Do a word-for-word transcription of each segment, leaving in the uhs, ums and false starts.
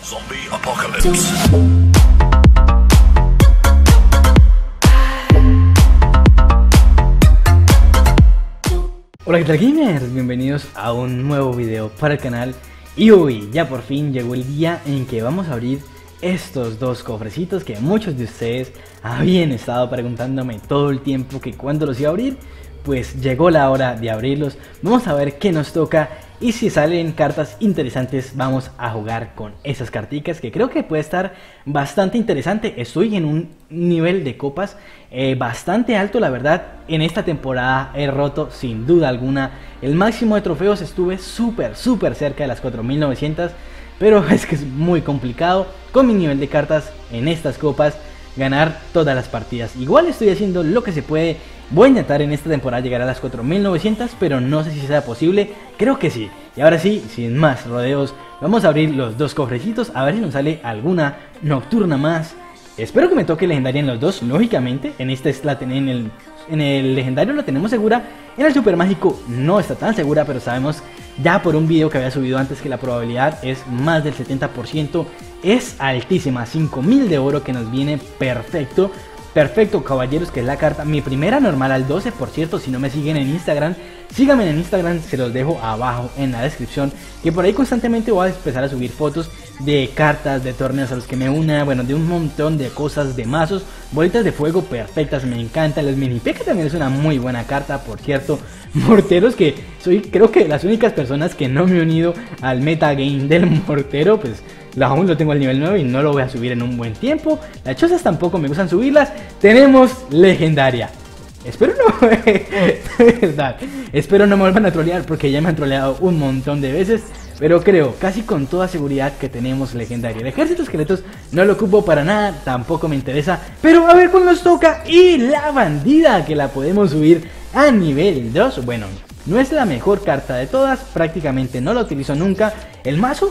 Zombie Apocalypse. Hola, ¿qué tal, gamers? Bienvenidos a un nuevo video para el canal. Y hoy ya por fin llegó el día en que vamos a abrir estos dos cofrecitos que muchos de ustedes habían estado preguntándome todo el tiempo que cuándo los iba a abrir. Pues llegó la hora de abrirlos. Vamos a ver qué nos toca y si salen cartas interesantes vamos a jugar con esas carticas, que creo que puede estar bastante interesante. Estoy en un nivel de copas eh, bastante alto, la verdad. En esta temporada he roto sin duda alguna el máximo de trofeos. Estuve súper súper cerca de las cuatro mil novecientas, pero es que es muy complicado con mi nivel de cartas en estas copas ganar todas las partidas. Igual estoy haciendo lo que se puede. Voy a intentar en esta temporada llegar a las cuatro mil novecientas, pero no sé si sea posible. Creo que sí. Y ahora sí, sin más rodeos, vamos a abrir los dos cofrecitos a ver si nos sale alguna nocturna más. Espero que me toque legendaria en los dos, lógicamente. En este es la ten en el en el legendario la tenemos segura. En el super mágico no está tan segura, pero sabemos ya por un video que había subido antes que la probabilidad es más del setenta por ciento. Es altísima, cinco mil de oro, que nos viene perfecto. Perfecto, caballeros, que es la carta, mi primera normal al doce. Por cierto, si no me siguen en Instagram, síganme en Instagram, se los dejo abajo en la descripción, que por ahí constantemente voy a empezar a subir fotos de cartas, de torneos a los que me una, bueno, de un montón de cosas, de mazos, bolitas de fuego perfectas, me encantan. Los mini P, que también es una muy buena carta, por cierto. Morteros, que soy creo que las únicas personas que no me he unido al metagame del mortero, pues aún lo tengo al nivel nueve y no lo voy a subir en un buen tiempo. Las chozas tampoco me gustan subirlas. Tenemos legendaria. Espero no, de verdad, espero no me vuelvan a trolear, porque ya me han troleado un montón de veces. Pero creo casi con toda seguridad que tenemos legendaria. El ejército de esqueletos no lo ocupo para nada, tampoco me interesa. Pero a ver cuál nos toca. Y la bandida, que la podemos subir a nivel dos. Bueno, no es la mejor carta de todas, prácticamente no la utilizo nunca. El mazo,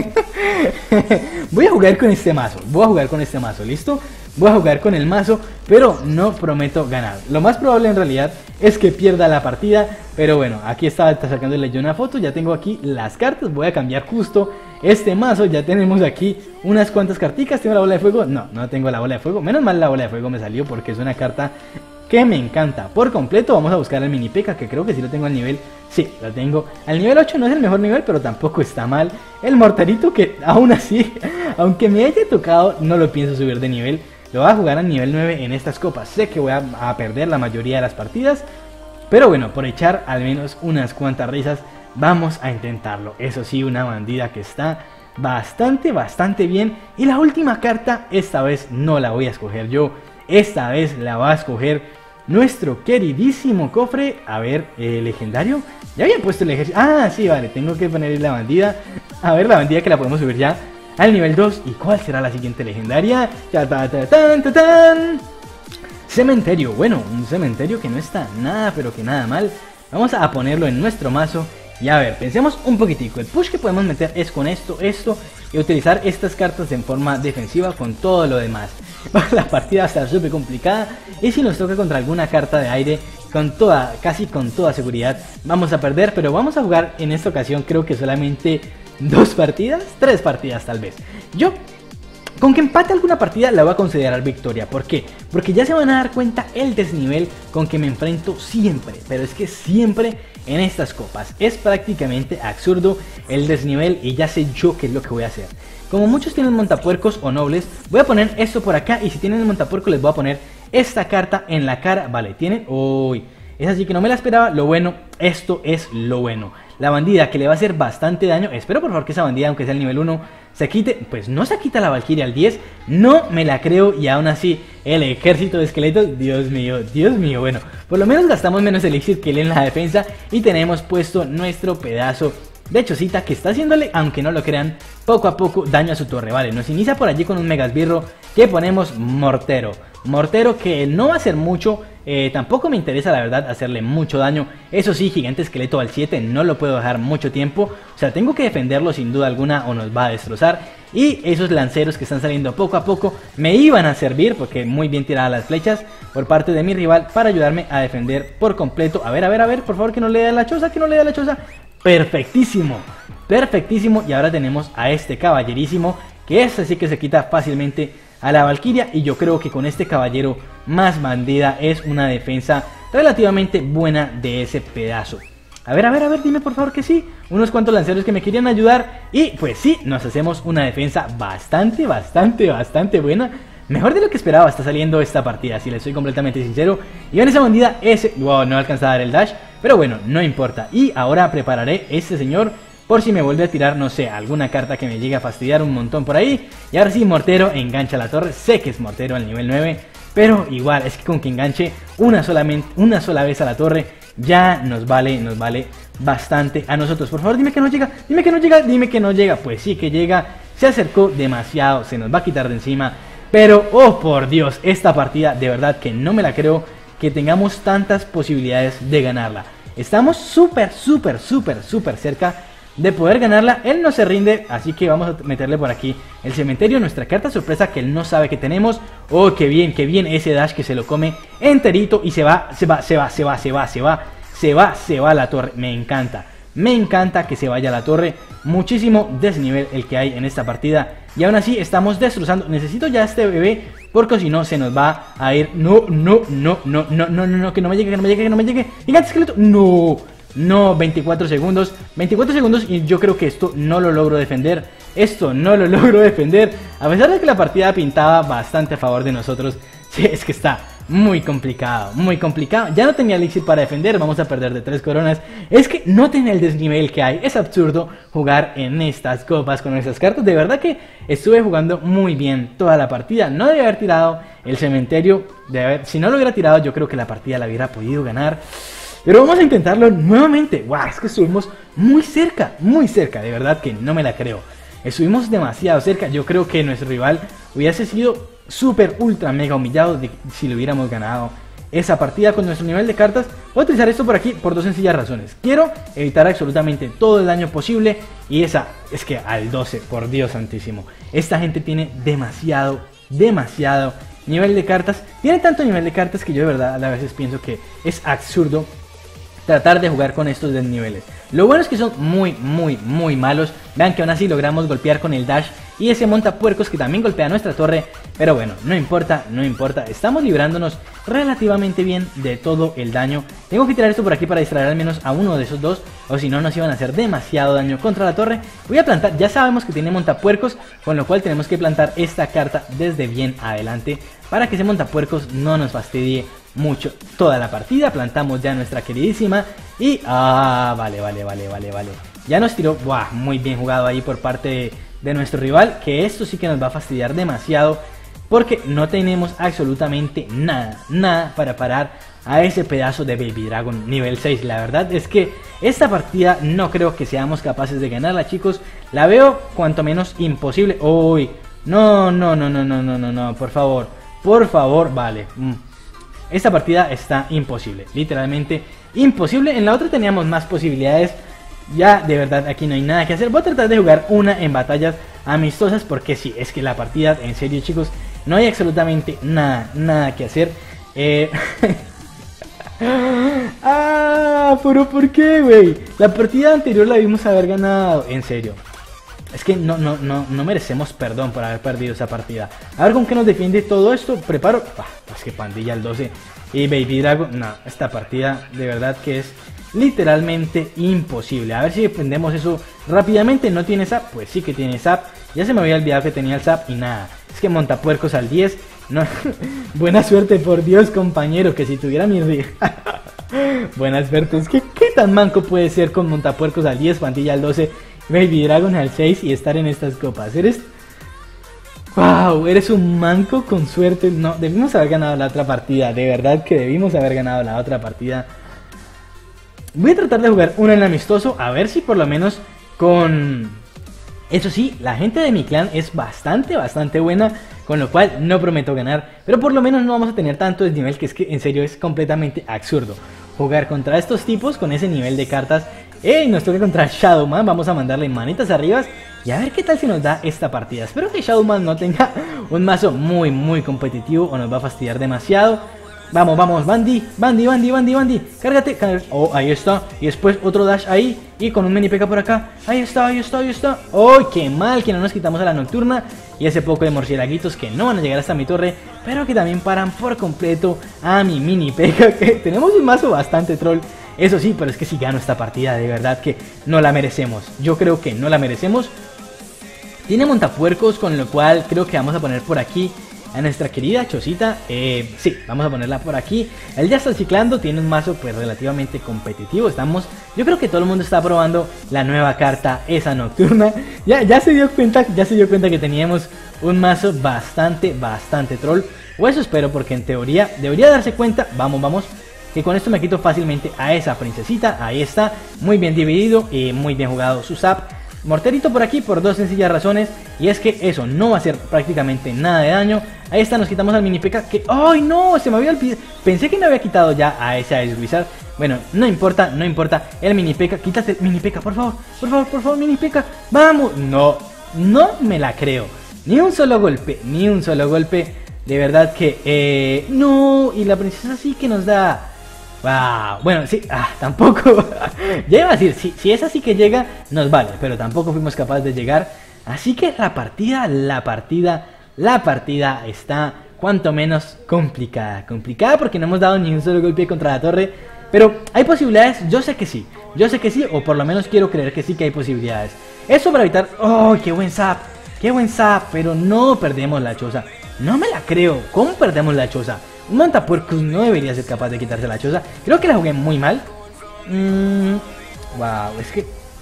voy a jugar con este mazo, voy a jugar con este mazo, ¿listo? Voy a jugar con el mazo, pero no prometo ganar. Lo más probable en realidad es que pierda la partida, pero bueno, aquí estaba sacándole yo una foto. Ya tengo aquí las cartas, voy a cambiar justo este mazo. Ya tenemos aquí unas cuantas carticas. ¿Tengo la bola de fuego? No, no tengo la bola de fuego. Menos mal la bola de fuego me salió, porque es una carta que me encanta por completo. Vamos a buscar el mini P.E.K.K.A, que creo que sí lo tengo al nivel. Sí, lo tengo al nivel ocho. No es el mejor nivel, pero tampoco está mal. El morterito, que aún así, aunque me haya tocado, no lo pienso subir de nivel. Lo voy a jugar a nivel nueve en estas copas. Sé que voy a, a perder la mayoría de las partidas, pero bueno, por echar al menos unas cuantas risas, vamos a intentarlo. Eso sí, una bandida que está bastante, bastante bien. Y la última carta, esta vez no la voy a escoger yo. Esta vez la va a escoger nuestro queridísimo cofre. A ver, eh, legendario. Ya habían puesto el ejército. Ah, sí, vale, tengo que poner la bandida. A ver, la bandida, que la podemos subir ya al nivel dos. ¿Y cuál será la siguiente legendaria? Ta, ta, ta, tan, ta, tan. Cementerio. Bueno, un cementerio que no está nada, pero que nada mal. Vamos a ponerlo en nuestro mazo. Y a ver, pensemos un poquitico. El push que podemos meter es con esto, esto, y utilizar estas cartas en forma defensiva con todo lo demás. La partida va a estar súper complicada, y si nos toca contra alguna carta de aire, con toda, casi con toda seguridad vamos a perder. Pero vamos a jugar en esta ocasión, creo que solamente dos partidas, tres partidas tal vez. Yo, con que empate alguna partida, la voy a considerar victoria. ¿Por qué? Porque ya se van a dar cuenta el desnivel con que me enfrento siempre. Pero es que siempre en estas copas es prácticamente absurdo el desnivel, y ya sé yo qué es lo que voy a hacer. Como muchos tienen montapuercos o nobles, voy a poner esto por acá, y si tienen el montapuerco les voy a poner esta carta en la cara. Vale, tienen... Uy, es así que no me la esperaba. Lo bueno, esto es lo bueno. La bandida, que le va a hacer bastante daño. Espero por favor que esa bandida, aunque sea el nivel uno, se quite. Pues no se quita la Valkyria al diez. No me la creo. Y aún así, el ejército de esqueletos. Dios mío, Dios mío. Bueno, por lo menos gastamos menos elixir que él en la defensa. Y tenemos puesto nuestro pedazo de chocita, que está haciéndole, aunque no lo crean, poco a poco daño a su torre. Vale, nos inicia por allí con un megasbirro, que ponemos mortero. Mortero que no va a hacer mucho. Eh, tampoco me interesa, la verdad, hacerle mucho daño. Eso sí, gigante esqueleto al siete no lo puedo dejar mucho tiempo. O sea, tengo que defenderlo sin duda alguna, o nos va a destrozar. Y esos lanceros que están saliendo poco a poco me iban a servir, porque muy bien tiradas las flechas por parte de mi rival, para ayudarme a defender por completo. A ver, a ver, a ver, por favor, que no le dé la choza, que no le dé la choza. Perfectísimo, perfectísimo. Y ahora tenemos a este caballerísimo que esta sí que se quita fácilmente a la Valkyria, y yo creo que con este caballero más bandida es una defensa relativamente buena de ese pedazo. A ver, a ver, a ver, dime por favor que sí. Unos cuantos lanceros que me querían ayudar, y pues sí, nos hacemos una defensa bastante, bastante, bastante buena. Mejor de lo que esperaba está saliendo esta partida, si les soy completamente sincero. Y en esa bandida ese... Wow, no alcanza a dar el dash, pero bueno, no importa. Y ahora prepararé este señor por si me vuelve a tirar, no sé, alguna carta que me llegue a fastidiar un montón por ahí. Y ahora sí, Mortero engancha la torre. Sé que es Mortero al nivel nueve, pero igual, es que con que enganche una, solamente, una sola vez a la torre ya nos vale, nos vale bastante a nosotros. Por favor, dime que no llega, dime que no llega, dime que no llega. Pues sí que llega, se acercó demasiado, se nos va a quitar de encima. Pero, oh por Dios, esta partida de verdad que no me la creo que tengamos tantas posibilidades de ganarla. Estamos súper, súper, súper, súper cerca de poder ganarla. Él no se rinde, así que vamos a meterle por aquí el cementerio, nuestra carta sorpresa que él no sabe que tenemos. Oh, qué bien, qué bien ese dash que se lo come enterito y se va, se va, se va, se va, se va, se va, se va, se va a la torre. Me encanta, me encanta que se vaya a la torre. Muchísimo desnivel el que hay en esta partida. Y aún así estamos destrozando. Necesito ya este bebé, porque si no se nos va a ir. No, no, no, no, no, no, no, no, que no me llegue, que no me llegue, que no me llegue. Gigante esqueleto, no, no, veinticuatro segundos, veinticuatro segundos y yo creo que esto no lo logro defender. Esto no lo logro defender, a pesar de que la partida pintaba bastante a favor de nosotros. Sí, es que está muy complicado, muy complicado. Ya no tenía elixir para defender, vamos a perder de tres coronas. Es que no tiene el desnivel que hay. Es absurdo jugar en estas copas con esas cartas. De verdad que estuve jugando muy bien toda la partida. No debía haber tirado el cementerio. De haber, si no lo hubiera tirado, yo creo que la partida la hubiera podido ganar. Pero vamos a intentarlo nuevamente. Wow, es que estuvimos muy cerca, muy cerca. De verdad que no me la creo. Estuvimos demasiado cerca. Yo creo que nuestro rival hubiese sido súper, ultra, mega humillado de, si lo hubiéramos ganado esa partida con nuestro nivel de cartas. Voy a utilizar esto por aquí por dos sencillas razones. Quiero evitar absolutamente todo el daño posible. Y esa es que al doce, por Dios santísimo, esta gente tiene demasiado, demasiado nivel de cartas. Tiene tanto nivel de cartas que yo de verdad a veces pienso que es absurdo tratar de jugar con estos desniveles. Lo bueno es que son muy, muy, muy malos. Vean que aún así logramos golpear con el dash y ese montapuercos que también golpea nuestra torre. Pero bueno, no importa, no importa. Estamos librándonos relativamente bien de todo el daño. Tengo que tirar esto por aquí para distraer al menos a uno de esos dos, o si no nos iban a hacer demasiado daño contra la torre. Voy a plantar, ya sabemos que tiene montapuercos, con lo cual tenemos que plantar esta carta desde bien adelante para que ese montapuercos no nos fastidie mucho toda la partida. Plantamos ya nuestra queridísima y... Ah, vale, vale, vale, vale, vale. Ya nos tiró... Buah, muy bien jugado ahí por parte de, de nuestro rival, que esto sí que nos va a fastidiar demasiado, porque no tenemos absolutamente nada, nada para parar a ese pedazo de Baby Dragon nivel seis. La verdad es que esta partida no creo que seamos capaces de ganarla, chicos. La veo cuanto menos imposible. Uy, no, no, no, no, no, no, no, no, por favor, por favor, vale. Mm. Esta partida está imposible, literalmente imposible. En la otra teníamos más posibilidades. Ya de verdad aquí no hay nada que hacer. Voy a tratar de jugar una en batallas amistosas, porque sí, es que la partida, en serio chicos, no hay absolutamente nada, nada que hacer. Eh... ah, pero ¿por qué, güey? La partida anterior la vimos haber ganado, en serio. Es que no, no, no, no merecemos perdón por haber perdido esa partida. A ver con qué nos defiende todo esto. Preparo. Ah, pues que pandilla al doce. Y Baby Dragon. No, esta partida de verdad que es literalmente imposible. A ver si defendemos eso rápidamente. ¿No tiene zap? Pues sí que tiene zap. Ya se me había olvidado que tenía el zap y nada. Es que montapuercos al diez. No. Buena suerte, por Dios, compañero. Que si tuviera mi... Buena suerte. Es que ¿qué tan manco puede ser con montapuercos al diez, pandilla al doce? Baby Dragon al seis y estar en estas copas? Eres... Wow, eres un manco con suerte. No, debimos haber ganado la otra partida. De verdad que debimos haber ganado la otra partida. Voy a tratar de jugar una en amistoso. A ver si por lo menos con... Eso sí, la gente de mi clan es bastante, bastante buena, con lo cual no prometo ganar. Pero por lo menos no vamos a tener tanto desnivel, que es que en serio es completamente absurdo jugar contra estos tipos con ese nivel de cartas. ¡Ey! Nos toca contra Shadowman. Vamos a mandarle manitas arriba y a ver qué tal se nos da esta partida. Espero que Shadowman no tenga un mazo muy muy competitivo o nos va a fastidiar demasiado. Vamos, vamos, Bandy, Bandy, Bandy, Bandy, Bandy. Cárgate, cárgate. Oh, ahí está. Y después otro dash ahí. Y con un mini P K por acá. Ahí está, ahí está, ahí está. Oh, qué mal que no nos quitamos a la nocturna. Y ese poco de murciélaguitos que no van a llegar hasta mi torre, pero que también paran por completo a mi mini P K. Que tenemos un mazo bastante troll. Eso sí, pero es que si gano esta partida, de verdad que no la merecemos. Yo creo que no la merecemos. Tiene montapuercos, con lo cual creo que vamos a poner por aquí a nuestra querida Chocita. eh, Sí, vamos a ponerla por aquí. Él ya está ciclando, tiene un mazo pues relativamente competitivo. Estamos, yo creo que todo el mundo está probando la nueva carta, esa nocturna. Ya, ya se dio cuenta, ya se dio cuenta que teníamos un mazo bastante, bastante troll. O eso espero, porque en teoría debería darse cuenta. Vamos, vamos, que con esto me quito fácilmente a esa princesita. Ahí está, muy bien dividido y muy bien jugado su zap. Morterito por aquí por dos sencillas razones. Y es que eso no va a hacer prácticamente nada de daño. Ahí está, nos quitamos al mini P K. Que, ¡ay no! Se me había olvidado. Pensé que me había quitado ya a ese Ice Wizard. Bueno, no importa, no importa. El mini P K, quítate el mini P K, por favor. Por favor, por favor, mini P K. ¡Vamos! No, no me la creo. Ni un solo golpe, ni un solo golpe. De verdad que, eh, no. Y la princesa sí que nos da... Wow, bueno, sí, ah, tampoco. Ya iba a decir, si, si es así que llega, nos vale, pero tampoco fuimos capaces de llegar. Así que la partida, la partida, la partida está cuanto menos complicada. Complicada porque no hemos dado ni un solo golpe contra la torre. Pero hay posibilidades, yo sé que sí. Yo sé que sí, o por lo menos quiero creer que sí que hay posibilidades. Eso para evitar... ¡Oh, qué buen zap! ¡Qué buen zap! Pero no perdemos la choza. No me la creo. ¿Cómo perdemos la choza? Un montapuercos no debería ser capaz de quitarse la choza. Creo que la jugué muy mal. Mm, wow, es que...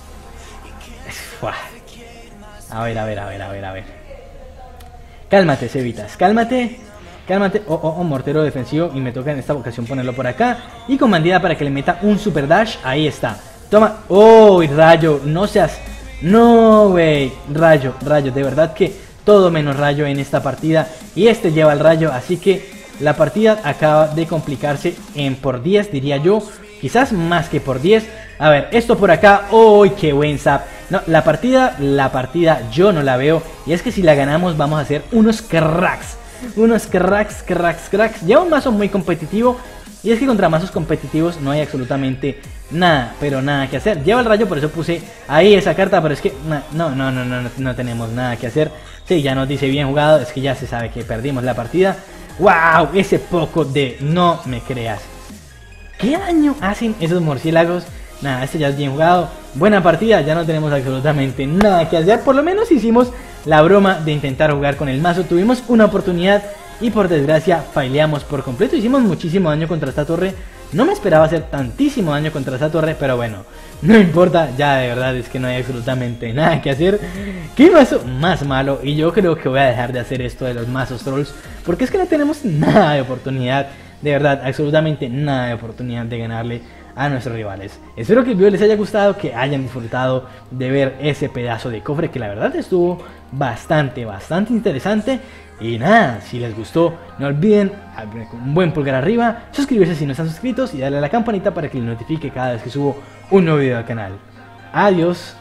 Es, wow. A ver, a ver, a ver, a ver, a ver. Cálmate, Cevitas, cálmate. Cálmate. Oh, oh, oh, mortero defensivo. Y me toca en esta ocasión ponerlo por acá. Y con bandida para que le meta un super dash. Ahí está. Toma. Oh, rayo. No seas... No, wey. Rayo, rayo. De verdad que todo menos rayo en esta partida. Y este lleva el rayo. Así que... la partida acaba de complicarse en por diez, diría yo. Quizás más que por diez. A ver, esto por acá. ¡Uy, qué buen zap! No, la partida, la partida yo no la veo. Y es que si la ganamos vamos a hacer unos cracks. Unos cracks, cracks, cracks. Lleva un mazo muy competitivo. Y es que contra mazos competitivos no hay absolutamente nada, pero nada que hacer. Lleva el rayo, por eso puse ahí esa carta. Pero es que no, no, no, no, no, no tenemos nada que hacer. Sí, ya nos dice bien jugado. Es que ya se sabe que perdimos la partida. ¡Wow! Ese poco de... No me creas. ¿Qué daño hacen esos murciélagos? Nada, este ya es bien jugado. Buena partida, ya no tenemos absolutamente nada que hacer. Por lo menos hicimos la broma de intentar jugar con el mazo. Tuvimos una oportunidad y por desgracia faileamos por completo. Hicimos muchísimo daño contra esta torre. No me esperaba hacer tantísimo daño contra esta torre, pero bueno, no importa, ya de verdad es que no hay absolutamente nada que hacer. Qué mazo más malo, y yo creo que voy a dejar de hacer esto de los mazos trolls, porque es que no tenemos nada de oportunidad, de verdad, absolutamente nada de oportunidad de ganarle a nuestros rivales. Espero que el video les haya gustado, que hayan disfrutado de ver ese pedazo de cofre que la verdad estuvo bastante, bastante interesante. Y nada, si les gustó, no olviden un buen pulgar arriba, suscribirse si no están suscritos y darle a la campanita para que les notifique cada vez que subo un nuevo video al canal. Adiós.